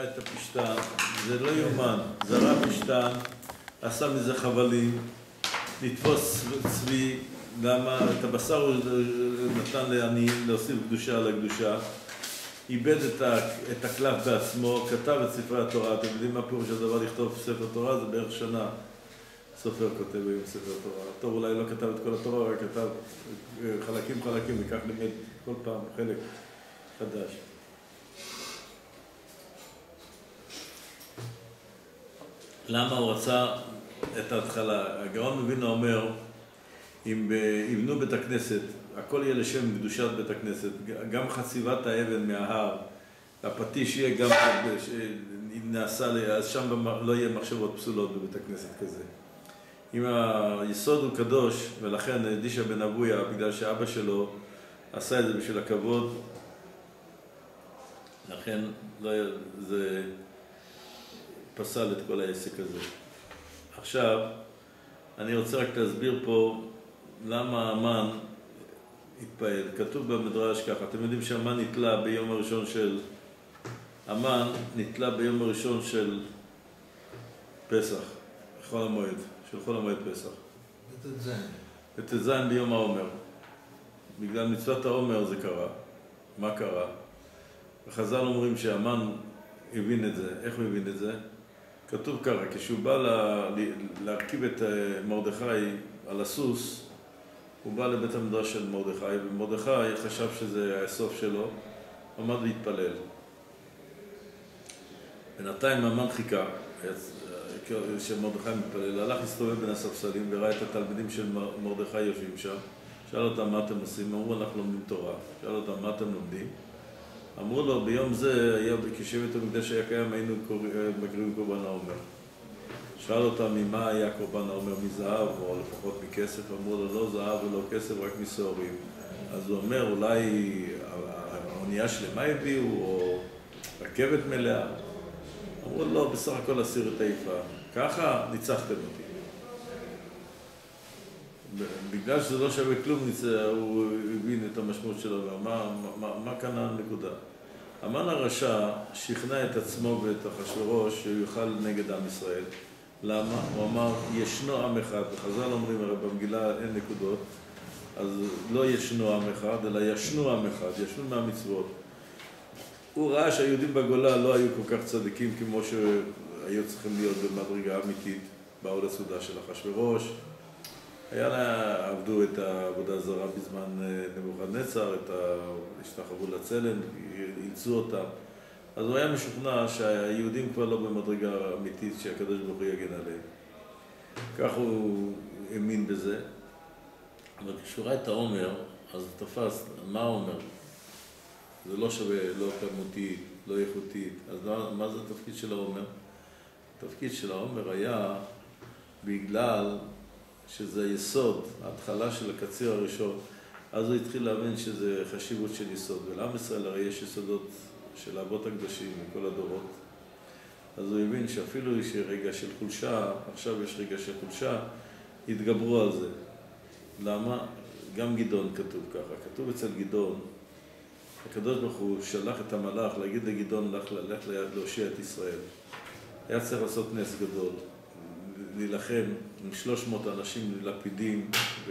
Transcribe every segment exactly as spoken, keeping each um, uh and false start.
ראה את הפשטן, זה לא יומן, זרע פשטן, עשה מזה חבלים, נתפוס צבי, למה? את הבשר הוא נתן לעניים להוסיף קדושה על הקדושה, איבד את, ה, את הקלף בעצמו, כתב את ספרי התורה. אתם יודעים מה פירוש הדבר לכתוב ספר תורה? זה בערך שנה סופר כותב היום ספר תורה. טוב, אולי לא כתב את כל התורה, רק כתב חלקים חלקים, וכך לימד כל פעם חלק חדש. למה הוא רצה את ההתחלה? הגאון מווילנה אומר, אם יבנו בית הכנסת, הכל יהיה לשם קדושת בית הכנסת, גם חציבת האבן מההר, הפטיש יהיה גם נעשה, אז שם לא יהיה מחשבות פסולות בבית הכנסת כזה. אם היסוד הוא קדוש, ולכן אלישע בן אבויה, בגלל שאבא שלו עשה את זה בשביל הכבוד, לכן לא, זה פסל את כל העסק הזה. עכשיו, אני רוצה רק להסביר פה למה המן התפעל. כתוב במדרש ככה, אתם יודעים שהמן נתלה ביום הראשון של, המן נתלה ביום הראשון של פסח, חול המועד, של חול המועד פסח. בט"ז. בט"ז ביום העומר. בגלל מצוות העומר זה קרה. מה קרה? החז"ל אומרים שהמן הבין את זה. איך הוא הבין את זה? כתוב ככה, כשהוא בא לה, להרכיב את מרדכי על הסוס, הוא בא לבית המדרש של מרדכי, ומרדכי חשב שזה הסוף שלו, עמד להתפלל. בינתיים המן חיכה, שמרדכי מתפלל, הלך להסתובב בין הספסלים וראה את התלמידים של מרדכי יושבים שם, שאל אותם מה אתם עושים, אמרו אנחנו לומדים תורה, שאל אותם מה אתם לומדים, אמרו לו ביום זה היה כשבט המקדש היה קיים היינו מקריבים קורבן העומר. שאל אותם ממה היה קורבן העומר, מזהב או לפחות מכסף, אמרו לו לא זהב ולא כסף רק מסעורים. אז הוא אומר אולי האונייה שלמה הביאו או רכבת מלאה. אמרו לא, בסך הכל הסיר את העיפה. ככה ניצחתם אותי. בגלל שזה לא שווה כלום, הוא הבין את המשמעות שלו, מה, מה, מה כאן הנקודה? המן הרשע שכנע את עצמו ואת אחשוורוש שהוא יוכל נגד עם ישראל. למה? הוא אמר, ישנו עם אחד, וחז"ל אומרים הרי במגילה אין נקודות, אז לא ישנו עם אחד, אלא ישנו עם אחד, ישנו מהמצוות. הוא ראה שהיהודים בגולה לא היו כל כך צדיקים כמו שהיו צריכים להיות במדרגה אמיתית, באו לסעודה של אחשוורוש. היה לה, עבדו את העבודה הזרה בזמן נבוכדנצר, את השתחוו לצלם, אילצו אותם. אז הוא היה משוכנע שהיהודים כבר לא במדרגה אמיתית שהקדוש ברוך הוא יגן עליהם. כך הוא האמין בזה. אבל כשהוא ראה את העומר, אז הוא תפס, מה העומר? זה לא שווה, לא כמותית, לא איכותית. אז מה, מה זה התפקיד של העומר? התפקיד של העומר היה בגלל שזה יסוד, ההתחלה של הקציר הראשון. אז הוא התחיל להבין שזה חשיבות של יסוד. ולעם ישראל הרי יש יסודות של האבות הקדושים מכל הדורות. אז הוא הבין שאפילו יש רגע של חולשה, עכשיו יש רגע של חולשה, התגברו על זה. למה? גם גדעון כתוב ככה. כתוב אצל גדעון, הקדוש ברוך הוא שלח את המלאך להגיד לגדעון, ללך ליד להושיע את ישראל. היה צריך לעשות נס גדול, להילחם עם שלוש מאות אנשים לפידים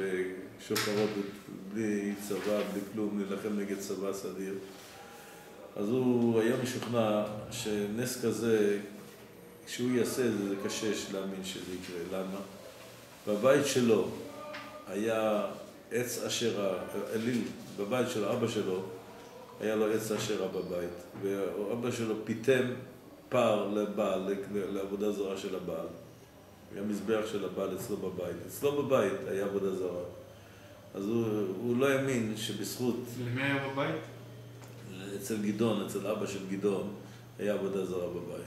ושופרות בלי צבא, בלי כלום, להילחם נגד צבא סדיר. אז הוא היה משוכנע שנס כזה, כשהוא יעשה את זה, זה קשה להאמין שזה יקרה. למה? בבית שלו היה עץ אשרה, אליל, בבית של אבא שלו, היה לו עץ אשרה בבית, ואבא שלו פיתם פר לבעל, לעבודה זרה של הבעל. היה מזבח של הבעל אצלו בבית. אצלו בבית היה עבודה זרה. אז הוא, הוא לא האמין שבזכות... למי היה בבית? אצל גדעון, אצל אבא של גדעון, היה עבודה זרה בבית.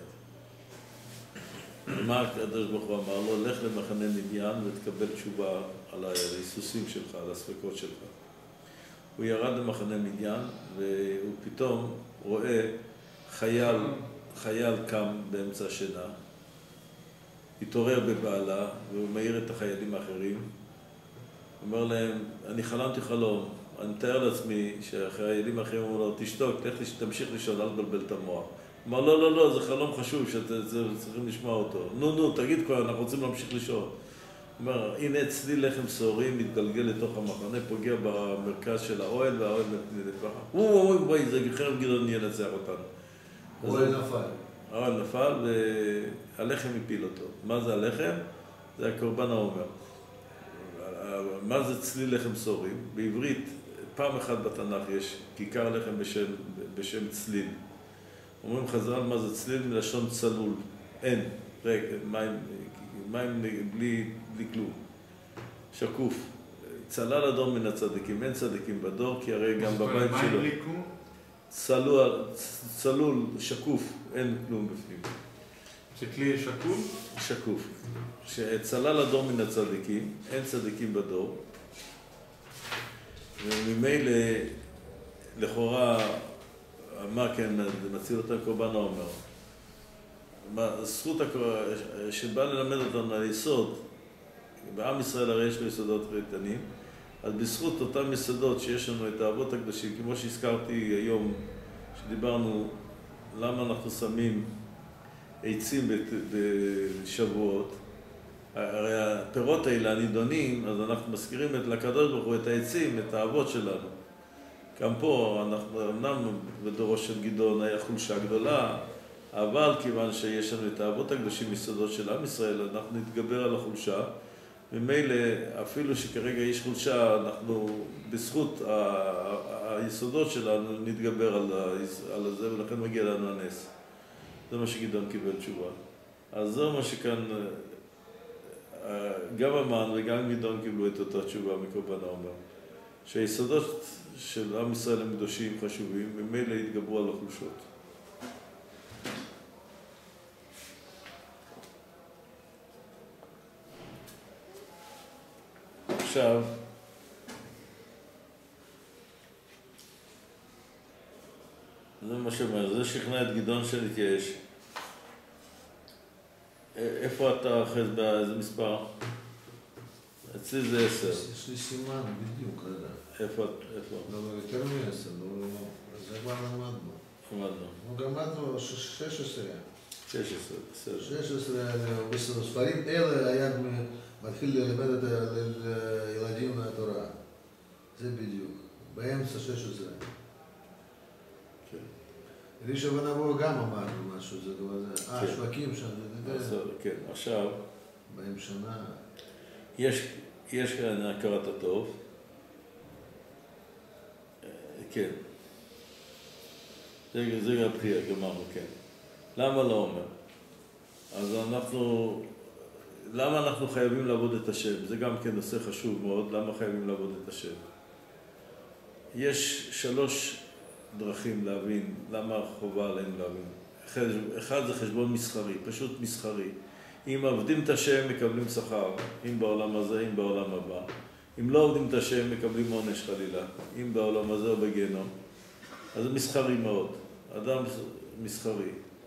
ומה הקדוש ברוך הוא אמר לו? לך למחנה מדיין ותקבל תשובה על ההיסוסים שלך, על הספקות שלך. הוא ירד למחנה מדיין והוא פתאום רואה חייל, חייל קם באמצע השינה, התעורר בבעלה והוא מעיר את החיילים האחרים. הוא אומר להם, אני חלמתי חלום, אני מתאר לעצמי שהחיילים האחרים אומרים לו, תשתוק, תמשיך לשאול, אל תבלבל את המוח. אמר, לא, לא, לא, זה חלום חשוב שאתם צריכים לשמוע אותו. נו, נו, תגיד כבר, אנחנו רוצים להמשיך לשאול. הוא אומר, הנה צליל לחם סוהרים מתגלגל לתוך המחנה, פוגע במרכז של האוהל, והאוהל נפח. הוא, הוא, הוא, בואי, זה חרב גדעון ינצח אותנו. האוהל נפל. האוהל נפל, והלחם הפיל אותו. מה זה הלחם? זה הקורבן העומר. מה זה צליל לחם סוהרים? בעברית, פעם אחת בתנ"ך יש כיכר לחם בשם, בשם צליל. אומרים חז"ל מה זה צליל מלשון צלול. אין, ריק, מים, מים בלי, בלי כלום. שקוף. צלל אדום מן הצדיקים. אין צדיקים בדור, כי הרי גם בבית שלו. מים בלי כלום? צלול, צלול, שקוף, אין כלום בפנים. זה כלי שקוף? שקוף. שצלל אדום מן הצדיקים, אין צדיקים בדור. וממילא, לכאורה, מה כן, מציל אותם קורבן העומר. הזכות שבא ללמד אותנו על יסוד, בעם ישראל הרי יש לו יסודות איתנים, אז בזכות אותם יסודות שיש לנו את האבות הקדושים, כמו שהזכרתי היום, שדיברנו למה אנחנו שמים עצים בשבועות, הרי הפירות האלה הנידונים, אז אנחנו מזכירים לקדוש ברוך הוא את העצים, את האבות שלנו. גם פה, אנחנו אמנם בדורו של גדעון היה חולשה גדולה, אבל כיוון שיש לנו את האבות הקדושים יסודות של עם ישראל, אנחנו נתגבר על החולשה. ממילא, אפילו שכרגע יש חולשה, אנחנו בזכות היסודות שלנו נתגבר על זה, ולכן מגיע לנו הנס. זה מה שגדעון קיבל תשובה. אז זה מה שכאן, גם המן וגם גדעון קיבלו את אותה תשובה מקורבן העומר. שהיסודות של עם ישראל הם קדושים חשובים, ממילא התגברו על החולשות. עכשיו, זה מה שאומר, זה שכנע את גדעון שנתייאש. איפה אתה אחרי זה, באיזה מספר? אצלי זה עשר. יש לי סימן בדיוק, רגע. איפה? איפה? לא, לא, יותר מעשר, לא, לא, זה כבר למדנו. למדנו. אנחנו גמדנו שש עשרה. שש עשרה, בסדר. שש עשרה, בספרים אלה היה מתחיל ללמד את הילדים מהתורה. זה בדיוק. באמצע שש עשרה. אלישע ונבוא גם אמרנו משהו, זה כבר זה. אה, שווקים שם, זה נדבר. כן, עכשיו... בהם שנה. יש, יש כאן הכרת הטוב. כן. זה, זה הבחייה, גמרנו, כן. למה לא אומר? אז אנחנו... למה אנחנו חייבים לעבוד את השם? זה גם כן נושא חשוב מאוד, למה חייבים לעבוד את השם? יש שלוש דרכים להבין למה חובה עלינו להבין. אחד זה חשבון מסחרי, פשוט מסחרי. אם עובדים את השם מקבלים שכר, אם בעולם הזה, אם בעולם הבא. אם לא עובדים את השם מקבלים עונש חלילה, אם בעולם הזה או בגיהנום. אז זה מסחרי מאוד, אדם מסחרי.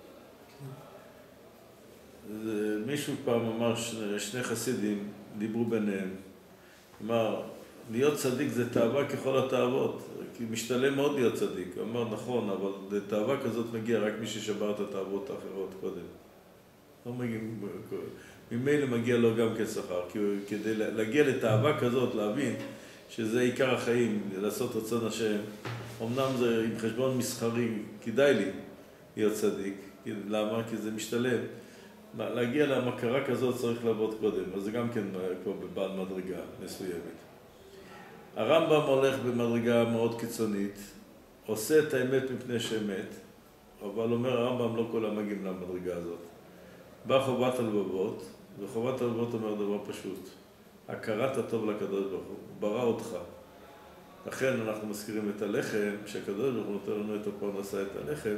מישהו פעם אמר, שני, שני חסידים דיברו ביניהם, אמר, להיות צדיק זה תאווה ככל התאוות, כי משתלם מאוד להיות צדיק. הוא אמר, נכון, אבל לתאווה כזאת מגיע רק מי ששבר את התאוות האחרות קודם. לא מגיע, ממילא מגיע לו גם כשכר, כי כדי להגיע לתאווה כזאת, להבין שזה עיקר החיים, לעשות רצון השם, אמנם זה עם חשבון מסחרי, כדאי לי להיות צדיק. למה? כי זה משתלם. להגיע למכרה כזאת צריך לעבוד קודם, אז זה גם כן כבר בבעל מדרגה מסוימת. הרמב"ם הולך במדרגה מאוד קיצונית, עושה את האמת מפני שאמת, אבל אומר הרמב"ם לא כולם מגיעים למדרגה הזאת. בא חובת הלבבות, וחובת הלבבות אומר דבר פשוט, הכרת הטוב לקדוש ברוך הוא, ברא אותך. לכן אנחנו מזכירים את הלחם, שהקדוש ברוך הוא נותן לנו את הפרנסה, את הלחם,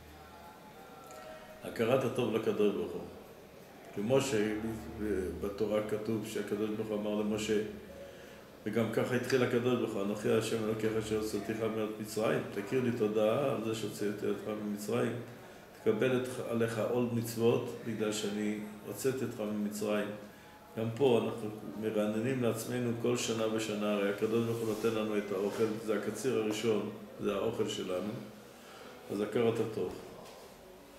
הכרת הטוב לקדוש ברוך הוא. כמו שבתורה כתוב שהקדוש ברוך הוא אמר למשה, וגם ככה התחיל הקדוש ברוך הוא, אנוכי השם אלוקיך אשר הוצאתיך מארץ מצרים, תכיר לי תודה על זה שהוצאתי אותך ממצרים, תקבל עליך עול מצוות בגלל שאני הוצאתי אותך ממצרים. גם פה אנחנו מרעננים לעצמנו כל שנה ושנה, הרי הקדוש ברוך הוא נותן לנו את האוכל, זה הקציר הראשון, זה האוכל שלנו, אז הכרת הטוב.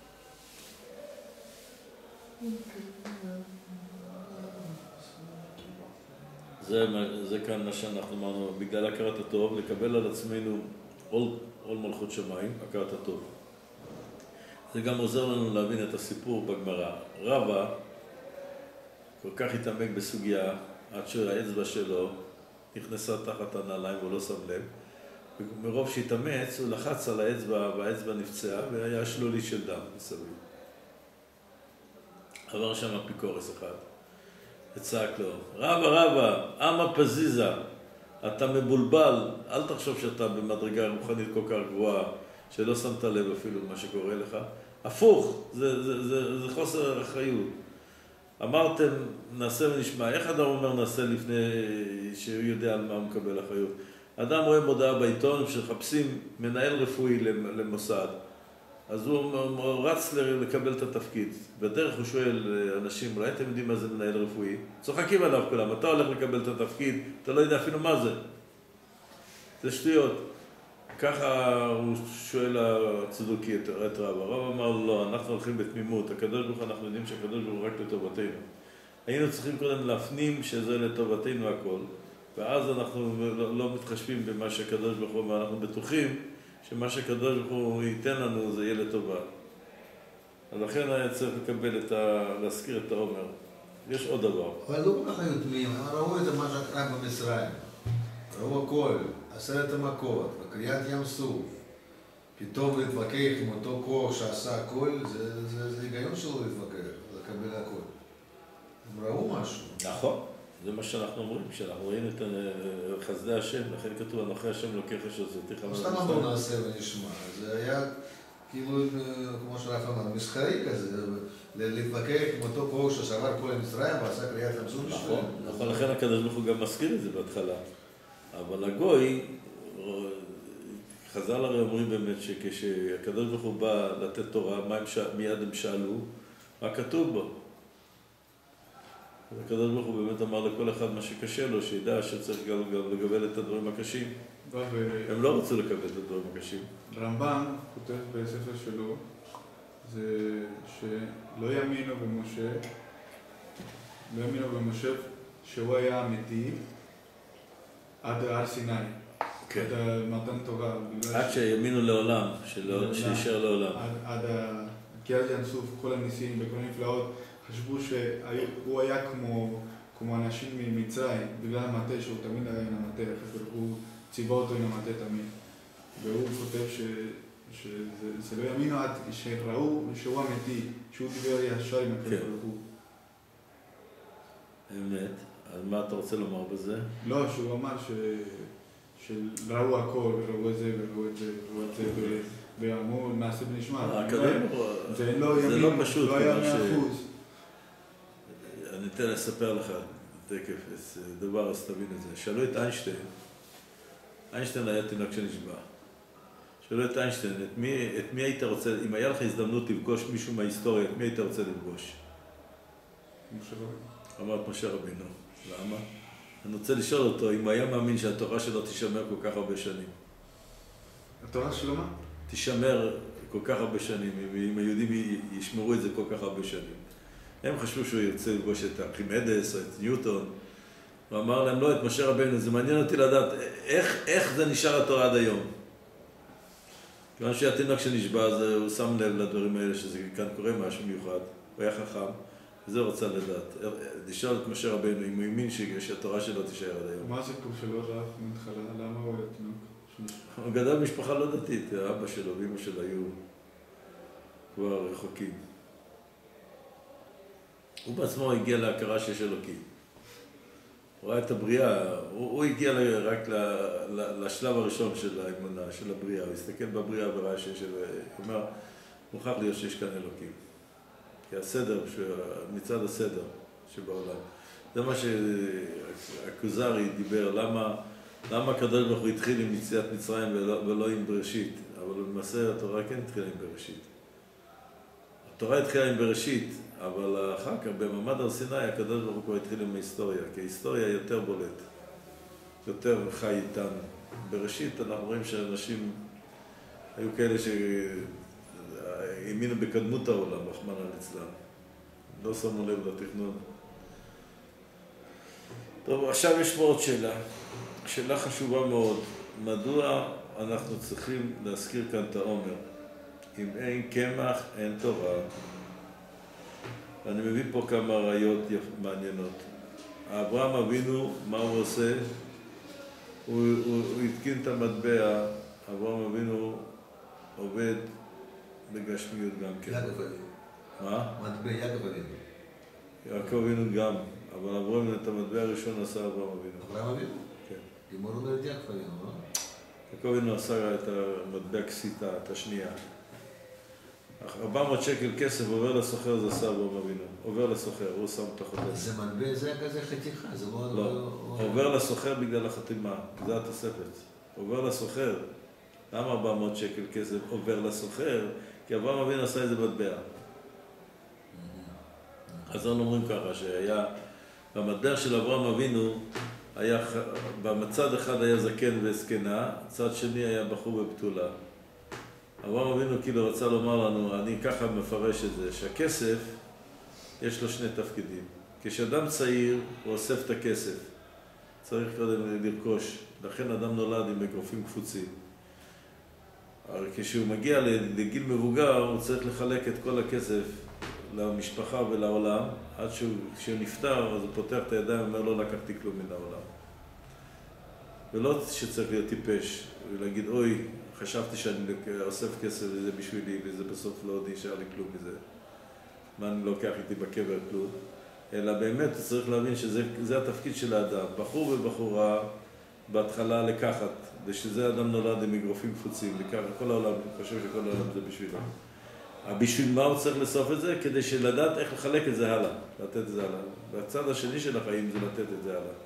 זה, זה כאן מה שאנחנו אמרנו, בגלל הכרת הטוב, לקבל על עצמנו עול, עול מלכות שמיים, הכרת הטוב. זה גם עוזר לנו להבין את הסיפור בגמרא. רבא כל כך התעמק בסוגיה, עד שהאצבע שלו נכנסה תחת הנעליים והוא לא שם לב. ומרוב שהתאמץ, הוא לחץ על האצבע והאצבע נפצעה והיה שלולית של דם מסביב. עבר שם אפיקורס אחד, וצעק לו, רבא רבא, אמה פזיזה, אתה מבולבל, אל תחשוב שאתה במדרגה רוחנית כל כך גבוהה, שלא שמת לב אפילו מה שקורה לך. הפוך, זה, זה, זה, זה חוסר אחריות. אמרתם, נעשה ונשמע. איך אדם אומר נעשה לפני שהוא יודע על מה הוא מקבל אחריות? אדם רואה מודעה בעיתון שחפשים מנהל רפואי למוסד. אז הוא רץ לקבל את התפקיד. בדרך הוא שואל אנשים, אולי אתם יודעים מה זה מנהל רפואי? צוחקים עליו כולם, אתה הולך לקבל את התפקיד, אתה לא יודע אפילו מה זה. זה שטויות. ככה הוא שואל הצדוקי את רבא. רבא אמר לו, לא, אנחנו הולכים בתמימות. הקדוש ברוך הוא, אנחנו יודעים שהקדוש ברוך הוא רק לטובתנו. היינו צריכים קודם להפנים שזה לטובתנו הכל. ואז אנחנו לא, לא מתחשבים במה שהקדוש ברוך הוא, ואנחנו בטוחים שמה שהקדוש ברוך הוא ייתן לנו זה יהיה לטובה. אז לכן היה צריך לקבל את ה... להזכיר את העומר. יש עוד דבר. אבל לא כל כך היו תמימים, הם ראו את מה שקרה במצרים. ראו הכל, עשרת המכות, בקריאת ים סוף. פתאום להתווכח עם אותו כוח שעשה הכל, זה, זה, זה היגיון שלו להתווכח, לקבל הכל. הם ראו משהו. נכון. זה מה שאנחנו אומרים, כשאנחנו רואים את חסדי השם, לכן כתוב, אנוכי השם לוקח שזאתי חמור. סתם אמרו נעשה ונשמע, זה היה כאילו, כמו שרף אמר, מסחרי כזה, להתווכח עם אותו כוח ששבר כל המצרים ועשה קריאת ים סוף. נכון, נכון, לכן הקדוש ברוך הוא גם מזכיר את זה בהתחלה. אבל הגוי, חז"ל הרי אומרים באמת שכשהקדוש ברוך הוא בא לתת תורה, מיד הם שאלו, מה כתוב בו? הקדוש ברוך הוא באמת אמר לכל אחד מה שקשה לו, שידע שצריך גם לקבל את הדברים הקשים. הם לא רצו לקבל את הדברים הקשים. רמב"ם כותב בספר שלו, זה שלא יאמינו במשה, לא יאמינו במשה שהוא היה אמיתי עד הר סיני, עד מתן תורה. עד שיאמינו לעולם, שישאר לעולם. עד קריאת ים סוף, כל הניסים וכל הנפלאות. חשבו שהוא היה כמו, כמו אנשים ממצרים, בגלל המטה שהוא תמיד היה עם המטה, הוא ציווה אותו עם המטה תמיד. והוא כותב ש, שזה לא יאמינו עד שראו שהוא אמיתי, שהוא דיבר ישר עם הקדוש ברוך הוא. אמת. אז מה אתה רוצה לומר בזה? לא, שהוא אמר ש, שראו הכל, וראו את זה, וראו את זה, וראו את זה, ואמרו נעשה ונשמע. זה לא פשוט, לא היה מאה אחוז. אני אתן לספר לך תקף, דבר, אז תבין את זה. שאלו את איינשטיין, איינשטיין היה תינוק שנשבע. שאלו את איינשטיין, את מי, את מי היית רוצה, אם היה לך הזדמנות לפגוש מישהו מההיסטוריה, את מי היית רוצה לפגוש? משה רבינו. אמרת משה רבינו. למה? אני רוצה לשאול אותו, אם היה מאמין שהתורה שלו תישמר כל כך הרבה שנים. התורה שלו מה? תישמר כל כך הרבה שנים, אם היהודים ישמרו את זה כל כך הרבה שנים. הם חשבו שהוא ירצה לפגוש את ארכימדס או את ניוטון. הוא אמר להם, לא, את משה רבינו, זה מעניין אותי לדעת איך, איך זה נשאר התורה עד היום. כיוון שהיה תינוק שנשבע, אז הוא שם לב לדברים האלה שזה כאן קורה משהו מיוחד. הוא היה חכם, וזה הוא רצה לדעת. לשאול את משה רבינו, אם הוא האמין שהתורה שלו תישאר עד היום. מה הסיפור שלו רב מהתחלה? למה הוא היה תינוק? הוא גדל במשפחה לא דתית, האבא שלו ואמא שלו היו כבר רחוקים. הוא בעצמו הגיע להכרה שיש אלוקים. הוא ראה את הבריאה, הוא, הוא הגיע רק ל, ל, לשלב הראשון של האמונה, של הבריאה. הוא הסתכל בבריאה וראה שיש, הוא אומר, מוכרח להיות שיש כאן אלוקים. כי הסדר, מצד הסדר שבעולם. זה מה שהכוזרי דיבר, למה, למה הקדוש ברוך הוא התחיל עם יציאת מצרים ולא, ולא עם בראשית. אבל למעשה התורה כן התחילה עם בראשית. התורה התחילה עם בראשית, אבל אחר כך, במעמד הר סיני, הקדוש ברוך הוא התחיל עם ההיסטוריה, כי ההיסטוריה יותר בולט, יותר חי איתנו. בראשית אנחנו רואים שאנשים, היו כאלה שהאמינו בקדמות העולם, רחמנא ליצלן. לא שמו לב לתכנון. טוב, עכשיו יש פה עוד שאלה. שאלה חשובה מאוד. מדוע אנחנו צריכים להזכיר כאן את העומר? אם אין קמח, אין תורה. אני מביא פה כמה ראיות מעניינות. אברהם אבינו, מה הוא עושה? הוא, הוא, הוא התקין את המטבע. אברהם אבינו עובד בגשמיות גם כן. יעקב אבינו. מה? מטבע יעקב אבינו. יעקב אבינו גם, אבל אברהם אבינו את המטבע הראשון עשה אברהם אבינו. אברהם אבינו? כן. לימור אומרת יעקב אבינו, לא? יעקב אבינו עשה את המטבע כסיתה, את השנייה. ארבע מאות שקל כסף עובר לסוחר, זה עשה אברהם אבינו. עובר לסוחר, הוא שם את החותם. זה מטבע, זה כזה חתיכה, זה לא... לא, עובר לסוחר בגלל החתימה, זה התוספת. עובר לסוחר. למה ארבע מאות שקל כסף עובר לסוחר? כי אברהם אבינו עשה איזה מטבע. אז אנחנו אומרים ככה, שהיה, במטבע של אברהם אבינו, היה, במצד אחד היה זקן וזקנה, צד שני היה בחור בבתולה. אברהם אבינו כאילו רצה לומר לנו, אני ככה מפרש את זה, שהכסף יש לו שני תפקידים. כשאדם צעיר הוא אוסף את הכסף, צריך קודם לרכוש, לכן אדם נולד עם אגרופים קפוצים. אבל כשהוא מגיע לגיל מבוגר הוא צריך לחלק את כל הכסף למשפחה ולעולם, עד שהוא, כשהוא נפטר אז הוא פותח את הידיים ואומר לא לקחתי כלום מן העולם. ולא שצריך להיות טיפש ולהגיד אוי, חשבתי שאני אוסף כסף וזה בשבילי וזה בסוף לא נשאר לי כלום מזה. מה אני לוקח איתי בקבר כלום? אלא באמת צריך להבין שזה התפקיד של האדם. בחור ובחורה בהתחלה לקחת, ושזה האדם נולד עם אגרופים קפוצים, לקחת, כל העולם, אני חושב שכל העולם זה בשבילו. בשביל מה הוא צריך לסוף את זה? כדי שלדעת איך לחלק את זה הלאה, לתת את זה הלאה. והצד השני של החיים זה לתת את זה הלאה.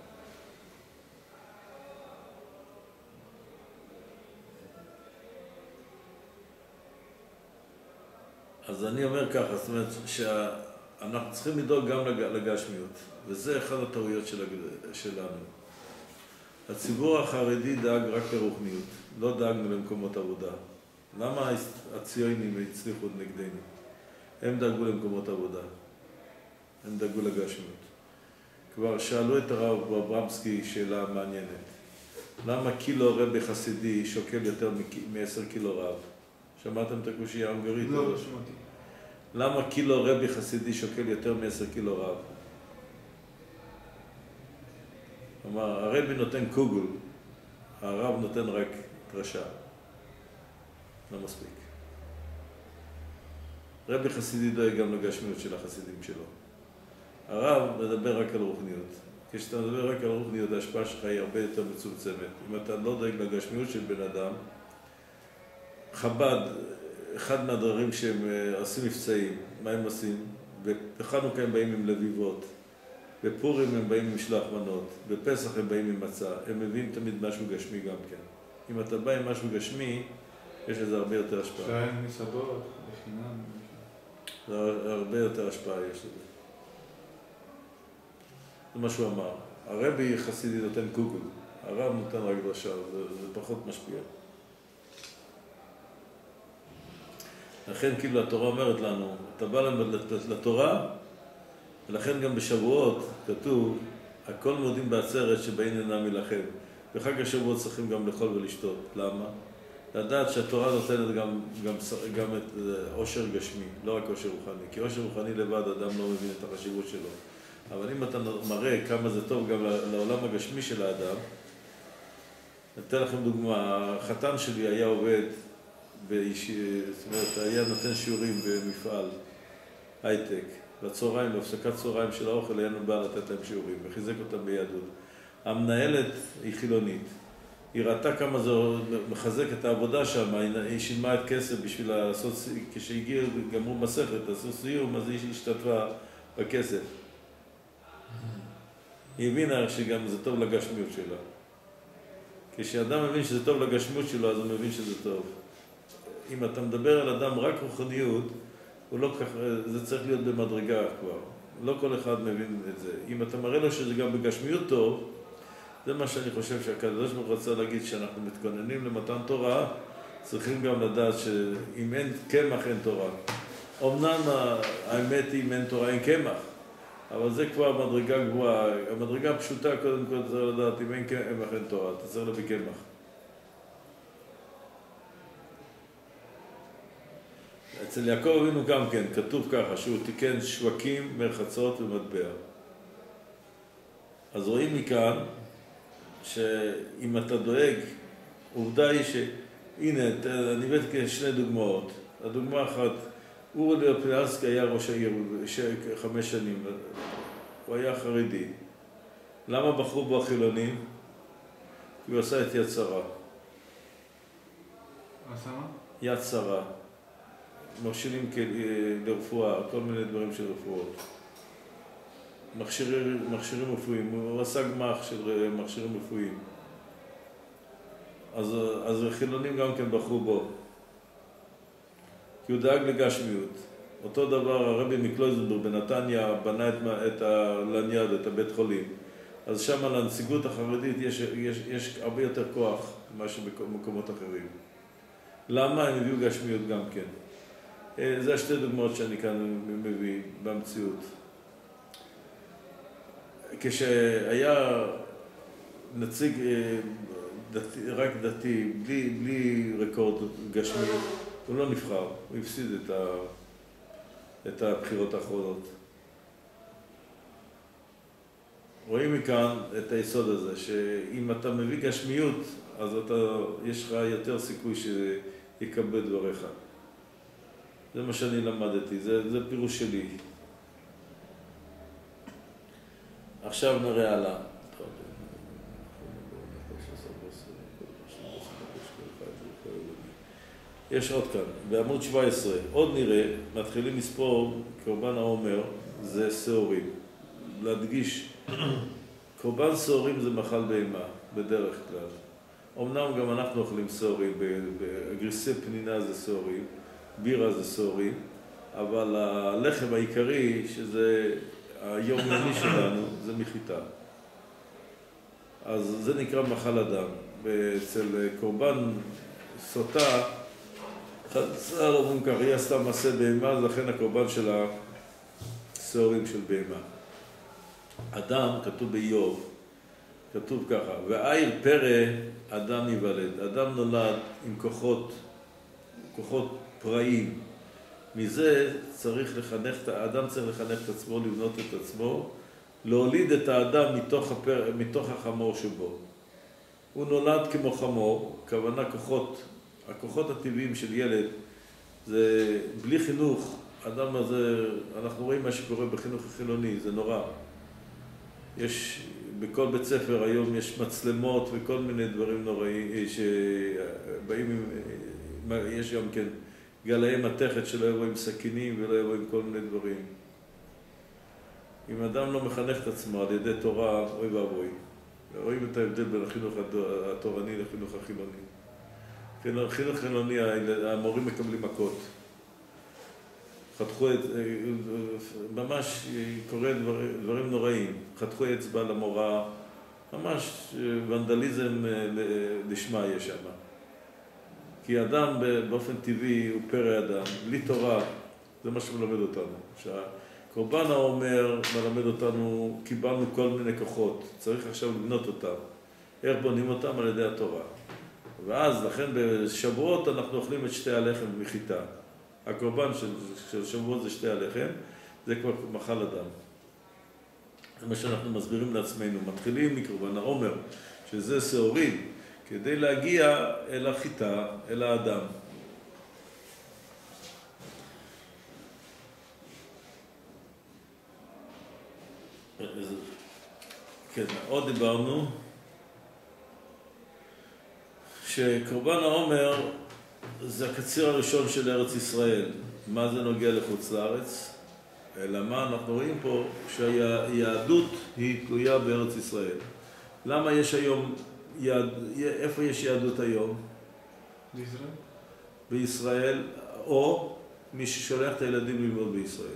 אז אני אומר ככה, זאת אומרת שאנחנו צריכים לדאוג גם לגשמיות, וזה אחד הטעויות שלנו. הציבור החרדי דאג רק לרוחניות, לא דאגנו למקומות עבודה. למה הציונים הצליחו נגדנו? הם דאגו למקומות עבודה, הם דאגו לגשמיות. כבר שאלו את הרב ברברמסקי שאלה מעניינת. למה קילו רבי חסידי שוקל יותר מ-עשר קילו רב? שמעתם את הקושי ההונגרית? לא, לא שמעתי. למה קילו רבי חסידי שוקל יותר מ-עשר קילו רב? כלומר, הרבי נותן קוגל, הרב נותן רק דרשה. לא מספיק. רבי חסידי דואג גם לגשמיות של החסידים שלו. הרב מדבר רק על רוחניות. כשאתה מדבר רק על רוחניות, ההשפעה שלך היא הרבה יותר מצומצמת. אם אתה לא דואג לגשמיות של בן אדם, חב"ד, אחד מהדברים שהם עושים מבצעים, מה הם עושים? בחנוכה הם באים עם לביבות, בפורים הם באים עם שלח מנות, בפסח הם באים עם מצה, הם מביאים תמיד משהו גשמי גם כן. אם אתה בא עם משהו גשמי, יש לזה הרבה יותר השפעה. שלהם מסעדות, בחינם. זה הרבה יותר השפעה יש לזה. זה מה שהוא אמר. הרבי חסידי נותן קוגל, הרב נותן רק דרשה, זה, זה פחות משפיע. לכן כאילו התורה אומרת לנו, אתה בא לתורה, ולכן גם בשבועות כתוב, הכל מודים בעצרת שבאים אינם מלחם. בחג השבועות צריכים גם לאכול ולשתות. למה? לדעת שהתורה נותנת גם, גם, גם את עושר גשמי, לא רק עושר רוחני. כי עושר רוחני לבד אדם לא מבין את החשיבות שלו. אבל אם אתה מראה כמה זה טוב גם לעולם הגשמי של האדם, נתן לכם דוגמה, החתן שלי היה עובד, באיש, זאת אומרת, היה נותן שיעורים במפעל הייטק. בצהריים, בהפסקת צהריים של האוכל, היה בא לתת להם שיעורים, וחיזק אותם ביהדות. המנהלת היא חילונית. היא ראתה כמה זה מחזק את העבודה שם, היא שילמה את כסף בשביל לעשות, כשהגיעו, גמרו מסכת, עשו סיום, אז היא השתתפה בכסף. היא הבינה שגם זה טוב לגשמיות שלה. כשאדם מבין שזה טוב לגשמיות שלו, אז הוא מבין שזה טוב. אם אתה מדבר על אדם רק רוחניות, הוא לא כך, זה צריך להיות במדרגה כבר. לא כל אחד מבין את זה. אם אתה מראה לו שזה גם בגשמיות טוב, זה מה שאני חושב שהקדוש ברוך הוא רצה להגיד, שאנחנו מתכוננים למתן תורה, צריכים גם לדעת שאם אין קמח אין תורה. אמנם האמת היא אם אין תורה אין קמח, אבל זה כבר מדרגה גבוהה. המדרגה הפשוטה קודם כל צריך לדעת אם אין קמח אין תורה, אתה צריך להביא קמח. אצל יעקב אבינו גם כן, כתוב ככה, שהוא תיקן שווקים, מרחצות ומטבע. אז רואים מכאן שאם אתה דואג, עובדה היא שהנה, אני הבאתי שני דוגמאות. הדוגמה אחת, אורי לופליאנסקי היה ראש העיר חמש שנים, הוא היה חרדי. למה בחרו בו החילונים? כי הוא עשה את יד שרה. עשה מה? יד שרה. מכשירים לרפואה, כל מיני דברים של רפואות. מכשירים, מכשירים רפואיים, הוא עשה גמח של מכשירים רפואיים. אז, אז חילונים גם כן בחרו בו. כי הוא דאג לגשמיות. אותו דבר הרבי מקלויזנברג בנתניה בנה את, את הלניאד, את הבית חולים. אז שם לנציגות החרדית יש, יש, יש הרבה יותר כוח ממה שבמקומות אחרים. למה? הם הביאו גשמיות גם כן. זה השתי דוגמאות שאני כאן מביא במציאות. כשהיה נציג דתי, רק דתי, בלי, בלי רקורד גשמי, הוא לא נבחר, הוא הפסיד את, ה, את הבחירות האחרונות. רואים מכאן את היסוד הזה, שאם אתה מביא גשמיות, אז אתה, יש לך יותר סיכוי שיקבל דבריך. זה מה שאני למדתי, זה, זה פירוש שלי. עכשיו נראה הלאה. יש עוד כאן, בעמוד שבע עשרה, עוד נראה, מתחילים לספור קורבן העומר, זה שעורים. להדגיש, קורבן שעורים זה מאכל בהמה, בדרך כלל. אמנם גם אנחנו אוכלים שעורים, בגריסי פנינה זה שעורים, בירה זה שעורים, אבל הלחם העיקרי, שזה היומיומי שלנו, זה מחיטה. אז זה נקרא מאכל אדם. אצל קורבן סוטה, חז"ל אומרים כך, היא עשתה מעשה בהמה, לכן הקורבן של השעורים של בהמה. אדם, כתוב באיוב, כתוב ככה, ועיר פרא אדם ייוולד. אדם נולד עם כוחות, כוחות פראיים. מזה צריך לחנך, האדם צריך לחנך את עצמו, לבנות את עצמו, להוליד את האדם מתוך, הפר, מתוך החמור שבו. הוא נולד כמו חמור, כוונה כוחות, הכוחות הטבעיים של ילד, זה בלי חינוך, האדם הזה, אנחנו רואים מה שקורה בחינוך החילוני, זה נורא. יש, בכל בית ספר היום יש מצלמות וכל מיני דברים נוראים, שבאים, יש גם כן גלאי מתכת שלא יבוא עם סכינים ולא יבוא עם כל מיני דברים. אם אדם לא מחנך את עצמו על ידי תורה, אוי ואבוי. רואים את ההבדל בין החינוך התורני לחינוך החילוני. חינוך חילוני, המורים מקבלים מכות. חתכו את, ממש קורה דברים, דברים נוראים. חתכו אצבע למורה, ממש ונדליזם לשמה יש שם. כי אדם באופן טבעי הוא פרא אדם, בלי תורה, זה מה שמלמד אותנו. שהקורבן העומר מלמד אותנו, קיבלנו כל מיני כוחות, צריך עכשיו לבנות אותם. איך בונים אותם? על ידי התורה. ואז, לכן בשבועות אנחנו אוכלים את שתי הלחם מחיטה. הקורבן של, של שבועות זה שתי הלחם, זה כבר מאכל אדם. זה מה שאנחנו מסבירים לעצמנו. מתחילים מקורבן העומר, שזה שעורים, כדי להגיע אל החיטה, אל האדם. כן, עוד דיברנו שקורבן העומר זה הקציר הראשון של ארץ ישראל. מה זה נוגע לחוץ לארץ? אלא מה אנחנו רואים פה שהיהדות היא תלויה בארץ ישראל. למה יש היום יהד... איפה יש יהדות היום? בישראל? בישראל, או מי ששולח את הילדים ללמוד בישראל.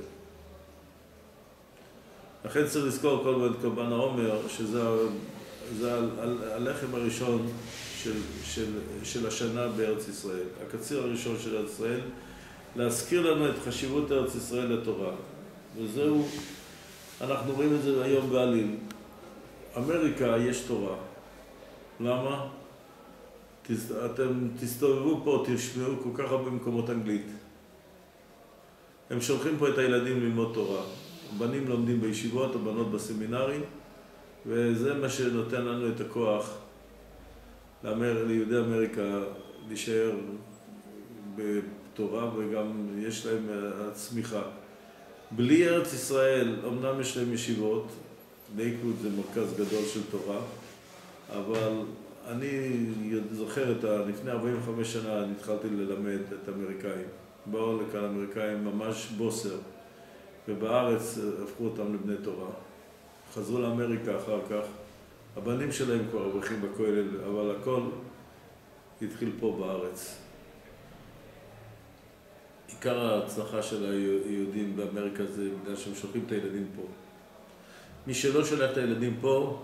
לכן צריך לזכור כל מיני קורבן העומר, שזה זה הלחם הראשון של, של, של השנה בארץ ישראל. הקציר הראשון של ארץ ישראל, להזכיר לנו את חשיבות ארץ ישראל לתורה. וזהו, אנחנו רואים את זה היום בעליל. אמריקה יש תורה. למה? אתם תסתובבו פה, תשמעו כל כך הרבה מקומות אנגלית. הם שולחים פה את הילדים ללמוד תורה. בנים לומדים בישיבות, הבנות בסמינרים, וזה מה שנותן לנו את הכוח לאמר, ליהודי אמריקה להישאר בתורה, וגם יש להם צמיחה. בלי ארץ ישראל, אמנם יש להם ישיבות, ליכוד זה מרכז גדול של תורה, אבל אני זוכר את ה... לפני ארבעים וחמש שנה אני התחלתי ללמד את האמריקאים. באו לכאן אמריקאים ממש בוסר, ובארץ הפכו אותם לבני תורה. חזרו לאמריקה אחר כך, הבנים שלהם כבר אברכים בכולל, אבל הכל התחיל פה בארץ. עיקר ההצלחה של היהודים באמריקה זה בגלל שהם שולחים את הילדים פה. מי שלא שולח את הילדים פה,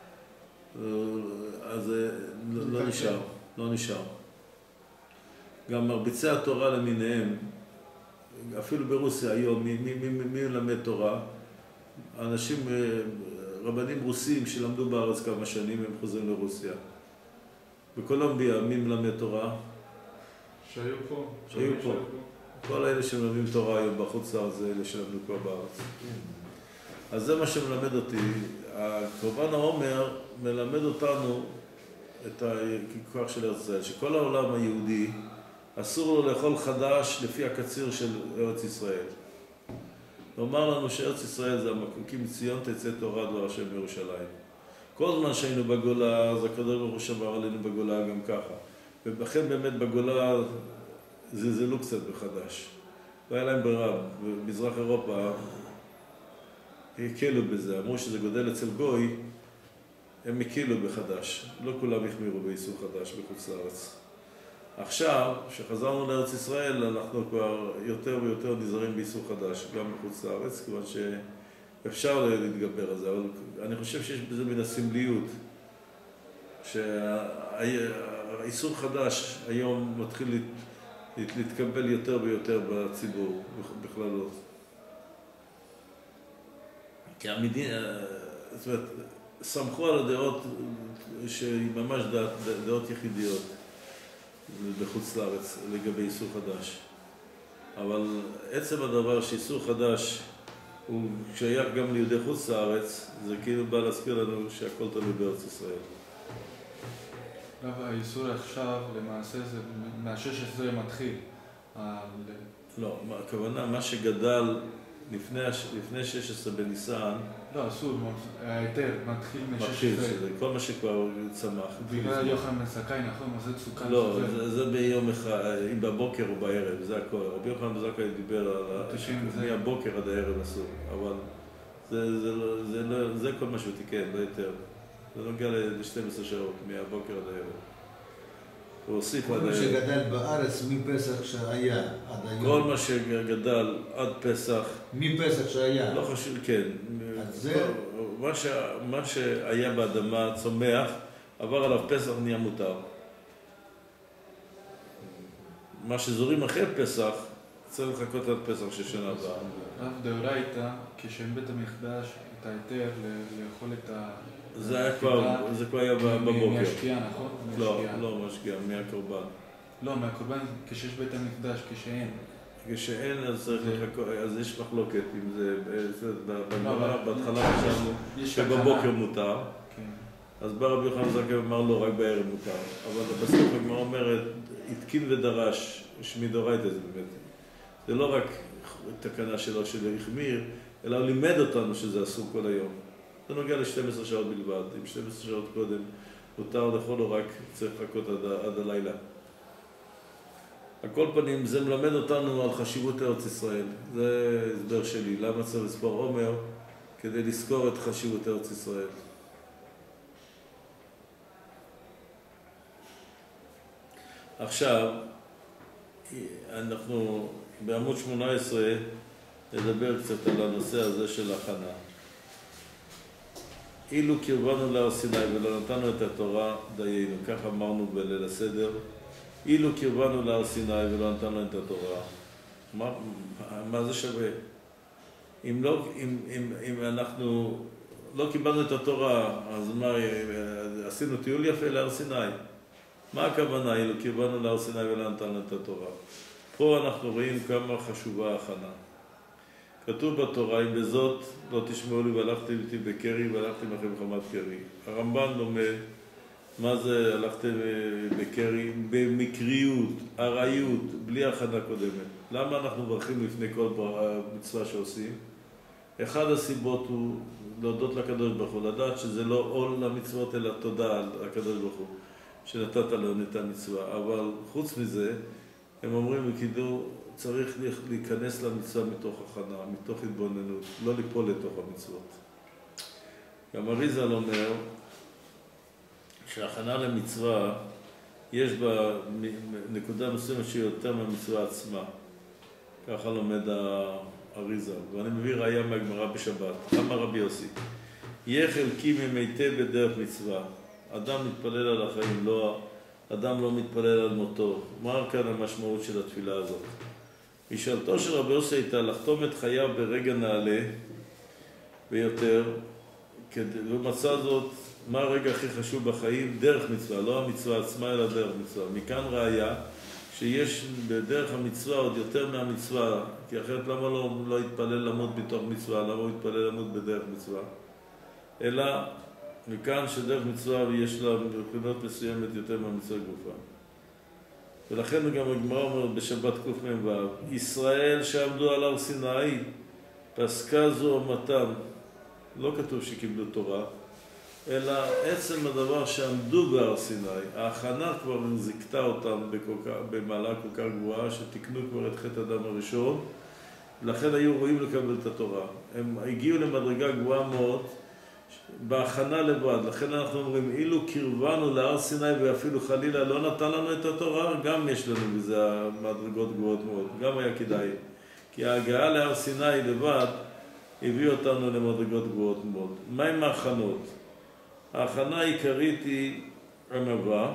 אז לא, לא נשאר, לא נשאר. גם מרביצי התורה למיניהם, אפילו ברוסיה היום, מי, מי, מי, מי מלמד תורה? אנשים, רבנים רוסים שלמדו בארץ כמה שנים, הם חוזרים לרוסיה. בקולומביה, מי מלמד תורה? שהיו פה. שהיו פה. כל אלה שמלמדים תורה היום בחוץ לארץ זה אלה שלמדו כבר בארץ. אז זה מה שמלמד אותי. קורבן העומר מלמד אותנו את הכוח של ארץ ישראל, שכל העולם היהודי אסור לו לאכול חדש לפי הקציר של ארץ ישראל. לומר לנו שארץ ישראל זה המקום, כי מציון תצא תורה דבר השם בירושלים. כל זמן שהיינו בגולה, אז הקדוש ברוך הוא שמר עלינו בגולה גם ככה. ולכן באמת בגולה זלזלו קצת בחדש. לא היה להם ברירה. במזרח אירופה הקלו בזה. אמרו שזה גודל אצל גוי, הם הקלו בחדש. לא כולם החמירו באיסור חדש בחוץ לארץ. עכשיו, כשחזרנו לארץ ישראל, אנחנו כבר יותר ויותר נזהרים באיסור חדש, גם בחוץ לארץ, כיוון שאפשר להתגבר על זה, אבל אני חושב שיש בזה מן הסמליות, שהאיסור חדש היום מתחיל להתקבל יותר ויותר בציבור, בכללות. כי המדינה, זאת אומרת, סמכו על הדעות שהיא ממש דעות, דעות יחידיות. בחוץ לארץ לגבי איסור חדש. אבל עצם הדבר שאיסור חדש הוא שייך גם ליהודי חוץ לארץ, זה כאילו בא להזכיר לנו שהכל תלוי בארץ ישראל. אבל האיסור עכשיו למעשה זה מה-שש עשרה מתחיל. לא, הכוונה מה שגדל לפני, לפני שש עשרה בניסן, לא, אסור, ההיתר מתחיל מ-שש עשרה. מתחיל, זה כל מה שכבר צמח. בגלל יוחנן בן זכאי, נכון? מה זה סוכן? לא, זה, זה ביום אחד, אם בבוקר או בערב, זה הכל. רבי יוחנן בן זכאי דיבר על מהבוקר עד הערב אסור, אבל זה, זה, זה, זה, זה כל מה שהוא תיקן, לא יותר. זה נוגע ל-שתים עשרה שעות, מהבוקר עד הערב. הוא הוסיף עד הערב. כל מה שגדל בארץ מפסח שהיה עד היום. כל מה שגדל עד פסח. מפסח שהיה. לא חשוב, כן. זה... מה, ש... מה שהיה באדמה צומח, עבר עליו פסח נהיה מותר. מה שזורים אחרי פסח, צריך לחכות עד פסח של שנה הבאה. רב דאורייתא, כשהם בית המקדש, את ההיתר לאכול את ה... זה היה כבר, זה כבר היה בבוקר. מהשקיעה, נכון? לא, לא מהשקיעה, מהקורבן. לא, מהקורבן כשיש בית המקדש, כשאין. כשאין, אז צריך לחכות, אז יש מחלוקת אם זה, בגמרא, בהתחלה חשבנו שבבוקר מותר. אז בא רבי יוחנן זכאי ואמר לא, רק בערב מותר. אבל בסוף הגמרא אומרת, התקין ודרש, שמדאורייתא זה באמת. זה לא רק תקנה שלו של החמיר, אלא הוא לימד אותנו שזה אסור כל היום. זה נוגע ל-שתים עשרה שעות בלבד. אם שתים עשרה שעות קודם מותר לכל או רק צריך לחכות עד, עד הלילה. על כל פנים, זה מלמד אותנו על חשיבות ארץ ישראל. זה הסבר שלי. למה צריך לספור עומר? כדי לזכור את חשיבות ארץ ישראל. עכשיו, אנחנו בעמוד שמונה עשרה נדבר קצת על הנושא הזה של הכנה. אילו קרבנו להר סיני ולא נתנו את התורה דיינו, כך אמרנו בליל הסדר, אילו קרבנו להר סיני ולא נתנו את התורה, מה, מה זה שווה? אם, לא, אם, אם, אם אנחנו לא קיבלנו את התורה, אז מה, עשינו טיול יפה להר סיני? מה הכוונה? אילו קיבלנו להר סיני ולא נתנו את התורה. פה אנחנו רואים כמה חשובה ההכנה. כתוב בתורה, אם בזאת לא תשמעו לי והלכתם איתי בקרי והלכתם לכם בחמת קרי. הרמב"ן לומד מה זה הלכתם בקרי? במקריות, ארעיות, בלי הכנה קודמת. למה אנחנו מברכים לפני כל מצווה שעושים? אחד הסיבות הוא להודות לקדוש ברוך הוא, לדעת שזה לא עול למצוות אלא תודה על הקדוש ברוך הוא שנתת לנו את המצווה. אבל חוץ מזה, הם אומרים בקידור, צריך להיכנס למצווה מתוך הכנה, מתוך התבוננות, לא ליפול לתוך המצוות. גם אריז"ל אומר שההכנה למצווה, יש בה נקודה מסוימת שהיא יותר מהמצווה עצמה. ככה לומד האריז"ל. ואני מביא ראיה מהגמרא בשבת. אמר רבי יוסי, יהיה חלקי ממיתי בדרך מצווה. אדם מתפלל על החיים, לא, אדם לא מתפלל על מותו. מה כאן המשמעות של התפילה הזאת? משאלתו של רבי יוסי הייתה לחתום את חייו ברגע נעלה ביותר, ומצא זאת, מה הרגע הכי חשוב בחיים? דרך מצווה, לא המצווה עצמה אלא דרך מצווה. מכאן ראיה שיש בדרך המצווה עוד יותר מהמצווה, כי אחרת למה לא, לא יתפלל למות בתוך מצווה, למה הוא יתפלל למות בדרך מצווה? אלא מכאן שדרך מצווה יש לה מבחינות מסוימת יותר מהמצווה גופה. ולכן גם הגמרא אומרת בשבת קמ"ו, ישראל שעמדו על הר סיני, פסקה זו אמתם, לא כתוב שקיבלו תורה, אלא עצם הדבר שעמדו בהר סיני, ההכנה כבר זיכתה אותם במעלה כל כך גבוהה, שתקנו כבר את חטא אדם הראשון, לכן היו רואים לקבל את התורה. הם הגיעו למדרגה גבוהה מאוד, בהכנה לבד. לכן אנחנו אומרים, אילו קרבנו להר סיני ואפילו חלילה לא נתן לנו את התורה, גם יש לנו בזה מדרגות גבוהות מאוד, גם היה כדאי. כי ההגעה להר סיני לבד הביא אותנו למדרגות גבוהות מאוד. מה עם ההכנות? ההכנה העיקרית היא ענווה.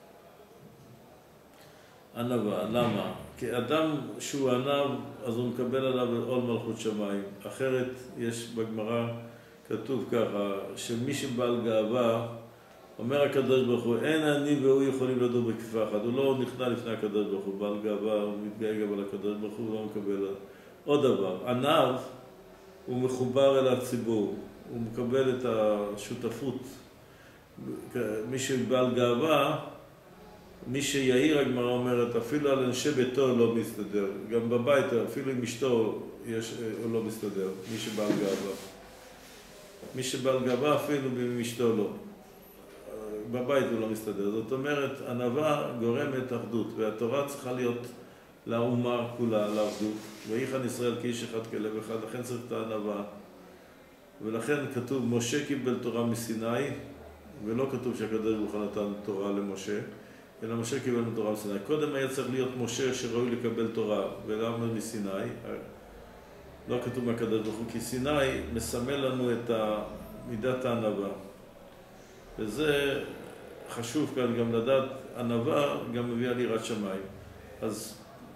ענווה, למה? כי אדם שהוא ענב, אז הוא מקבל עליו עול מלכות שמיים. אחרת יש בגמרא כתוב ככה, שמי שבעל גאווה, אומר הקדוש ברוך הוא, אין אני והוא יכולים לדור בכפיפה אחת. הוא לא נכנע לפני הקדוש ברוך הוא, בעל גאווה, הוא מתגאה גם על הקדוש ברוך הוא, הוא לא מקבל. עוד דבר, ענב הוא מחובר אל הציבור, הוא מקבל את השותפות. מי שבעל גאווה, מי שיעיר, הגמרא אומרת, אפילו על אנשי ביתו לא מסתדר. גם בבית, אפילו עם אשתו יש, הוא לא מסתדר, מי שבעל גאווה. מי שבעל גאווה אפילו עם אשתו לא. בבית הוא לא מסתדר. זאת אומרת, ענווה גורמת אחדות, והתורה צריכה להיות לאומה כולה, לאחדות. ויחן ישראל כאיש אחד כלב אחד, לכן צריך את הענווה. ולכן כתוב, משה קיבל תורה מסיני, ולא כתוב שהקדוש ברוך הוא נתן תורה למשה, אלא משה קיבל תורה מסיני. קודם היה צריך להיות משה שראוי לקבל תורה, ולמה מסיני? לא כתוב מהקדוש ברוך הוא, כי סיני מסמל לנו את מידת הענווה. וזה חשוב כאן גם לדעת, ענווה גם מביאה ליראת שמיים. אז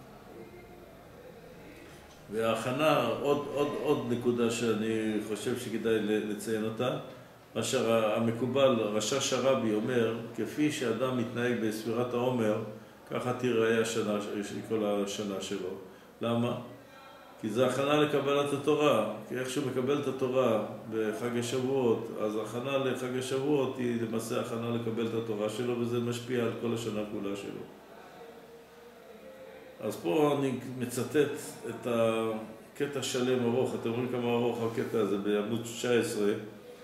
וההכנה, עוד, עוד, עוד נקודה שאני חושב שכדאי לציין אותה, מה שהמקובל, רש"ש הרבי אומר, כפי שאדם מתנהג בספירת העומר, ככה תיראה השנה, כל השנה שלו. למה? כי זה הכנה לקבלת התורה. כי איך שהוא מקבל את התורה בחג השבועות, אז ההכנה לחג השבועות היא למעשה הכנה לקבל את התורה שלו, וזה משפיע על כל השנה כולה שלו. אז פה אני מצטט את הקטע שלם ארוך, אתם רואים כמה ארוך הקטע הזה בעמוד תשע עשרה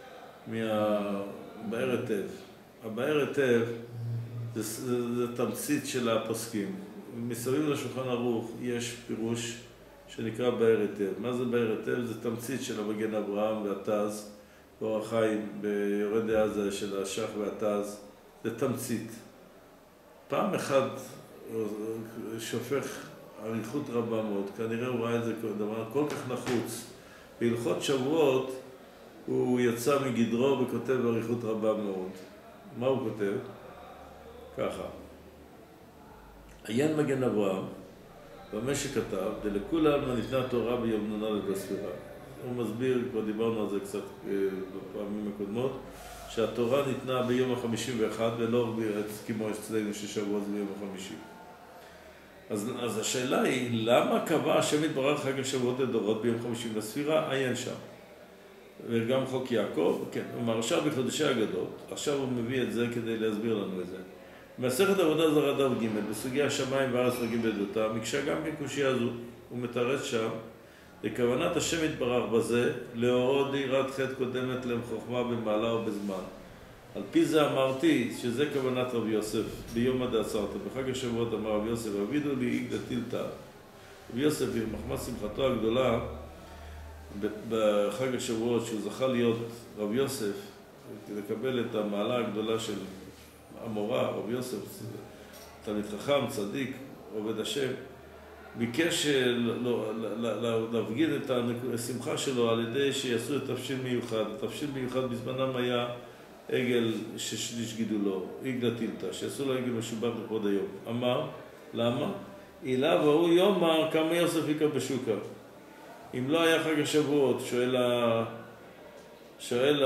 מהבאר היטב. הבאר היטב זה, זה, זה תמצית של הפוסקים. מסביב לשולחן ערוך יש פירוש שנקרא באר היטב. מה זה באר היטב? זה תמצית של המגן אברהם והתז, באור החיים, ביורדי עזה של השח והתז. זה תמצית. פעם אחת שופך אריכות רבה מאוד, כנראה הוא ראה את זה דבר כל כך נחוץ. בהלכות שבועות הוא יצא מגדרו וכותב אריכות רבה מאוד. מה הוא כותב? ככה. עיין מגן אברהם, במה שכתב, דלכולם ניתנה תורה ביום נ"ד בספירה. הוא מסביר, כבר דיברנו על זה קצת בפעמים הקודמות, שהתורה ניתנה ביום ה-חמישים ואחת ולא כמו אצלנו ששבוע זה ביום החמישי. אז, אז השאלה היא, למה קבע השם יתברך חג השבועות לדורות ביום חמישים לספירה? עיין שם. וגם חוק יעקב, כן, הוא מרשה בחודשי הגדות, עכשיו הוא מביא את זה כדי להסביר לנו את זה. במסכת עבודה זרה דף ג' בסוגיה השמיים והארץ נוגעים בעדותה, מקשה גם כן קושיה זו, הוא מתרץ שם, לכוונת השם יתברך בזה, לאורו דירת חטא קודמת להם חוכמה במעלה ובזמן. על פי זה אמרתי שזה כוונת רבי יוסף ביום הדעצרתא, בחג השבועות אמר רבי יוסף, אבידו לי איגדא טילתא. רבי יוסף במחמת שמחתו הגדולה, בחג השבועות שהוא זכה להיות רבי יוסף, לקבל את המעלה הגדולה של המורה, רבי יוסף, תלמיד חכם, צדיק, עובד השם, ביקש להפגין את השמחה שלו על ידי שיעשו את תבשיל מיוחד. תבשיל מיוחד בזמנם היה עגל ששליש גידולו, עגלא טילתא, שיעשו לו עגל משובח לכבוד היום. אמר, למה? אילה והוא יאמר כמה יוסף היכה בשוקה. אם לא היה חג השבועות, שואל ה... שואל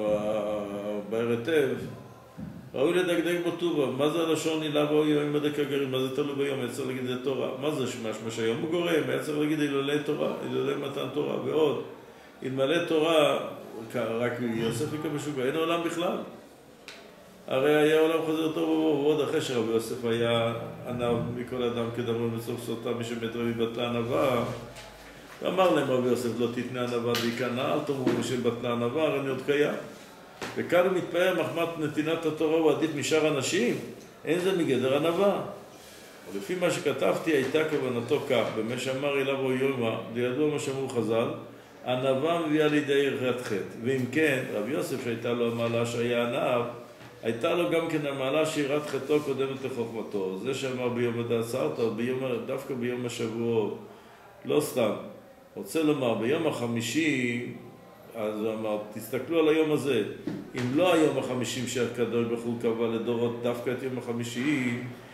הבאר היטב, ראוי לדקדק בו טובה. מה זה הלשון אילה והוא יאמר דקגרים? מה זה תלוי ביום? היה צריך להגיד זה תורה. מה זה שמה שהיום הוא גורם? היה צריך להגיד אילולי תורה, אילולי מתן תורה. ועוד, אלמלא תורה, רק יוסף היכה בשוקה, אין העולם בכלל. הרי היה עולם חוזר טוב ובוא, ועוד אחרי שרבי יוסף היה ענב מכל אדם כדמון בסוף סוטה, מי שמת רבי בטלה ענבה, ואמר להם רבי יוסף, לא תתנה ענבה ויקנה, אל תאמרו שבטלה ענבה, הרי אני עוד קיים. וכאן הוא מתפאר מחמת נתינת התורה, הוא עדיף משאר אנשים, אין זה מגדר ענבה. ולפי מה שכתבתי הייתה כוונתו כך, במה שאמר אליו או יומא, לידוע מה שאמרו חז"ל, ענבה מביאה לידי יראת חטא. ואם כן, רבי יוסף שהייתה לו המעלה שהיה ענב, הייתה לו גם כן המעלה שירת חטאו קודמת לחוכמתו. זה שאמר ביום הדעצרתא, דווקא ביום השבועות, לא סתם. רוצה לומר, ביום החמישי, אז הוא אמר, תסתכלו על היום הזה. אם לא היום החמישים שהקדוש ברוך הוא קבע לדורות דווקא את יום החמישי,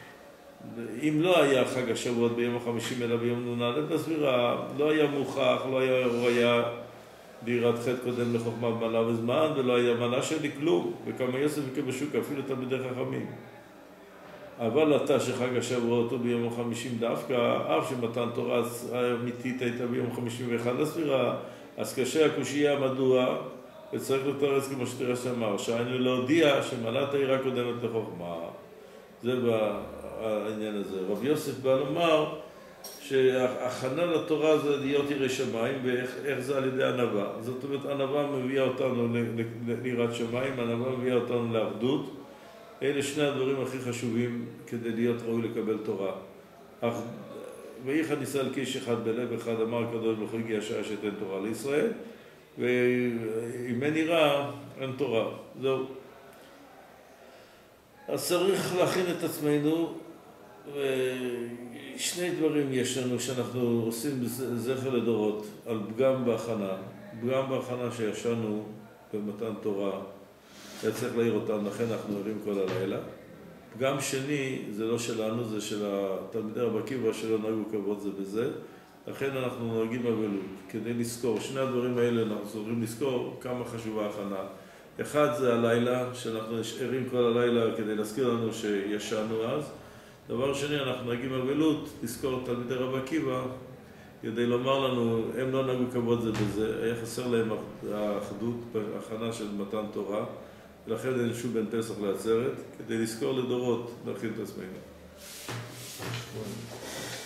אם לא היה חג השבועות ביום החמישים אלא ביום נ"ד בספירה, לא היה מוכח, לא היה, הוא היה דירת חטא קודם לחוכמה במעלה וזמן, ולא היה מעלה שלי כלום, וכמה יוסף היכה בשוקה, אפילו תלמידי חכמים. אבל אתה שחג השבועות הוא ביום החמישים דווקא, אף שמתן תורה האמיתית הייתה ביום חמישים ואחת לספירה, אז קשה הקושייה מדוע, וצריך לתרץ כמו שתרש אמר, שהיינו להודיע שמעלת העירה קודמת לחוכמה. זה בעניין הזה. רבי יוסף בא לומר שההכנה לתורה זה להיות ירא שמיים, ואיך זה על ידי ענווה. זאת אומרת, ענווה מביאה אותנו ליראת שמיים, ענווה מביאה אותנו לאחדות. אלה שני הדברים הכי חשובים כדי להיות ראוי לקבל תורה. ואיחד ישראל כאיש אחד בלב אחד, אמר הקדוש ברוך הוא הגיע השעה שתן תורה לישראל, ואם אין יראה, אין תורה. זהו. אז צריך להכין את עצמנו, ושני דברים יש לנו שאנחנו עושים זכר לדורות, על פגם בהכנה. פגם בהכנה שישנו במתן תורה, צריך להעיר אותם, לכן אנחנו ערים כל הלילה. פגם שני, זה לא שלנו, זה של התלמידי רבי עקיבא שלא נהגו כבוד זה בזה, לכן אנחנו נוהגים אבלות, כדי לזכור. שני הדברים האלה אנחנו צריכים לזכור כמה חשובה ההכנה. אחד זה הלילה, שאנחנו ערים כל הלילה כדי להזכיר לנו שישנו אז. דבר שני, אנחנו נוהגים אבלות, לזכור תלמידי רבי עקיבא, כדי לומר לנו, הם לא נהגו כבוד זה בזה, היה חסר להם האחדות, ההכנה של מתן תורה, ולכן אין שוב בין פסח לעצרת, כדי לזכור לדורות להכין את עצמנו.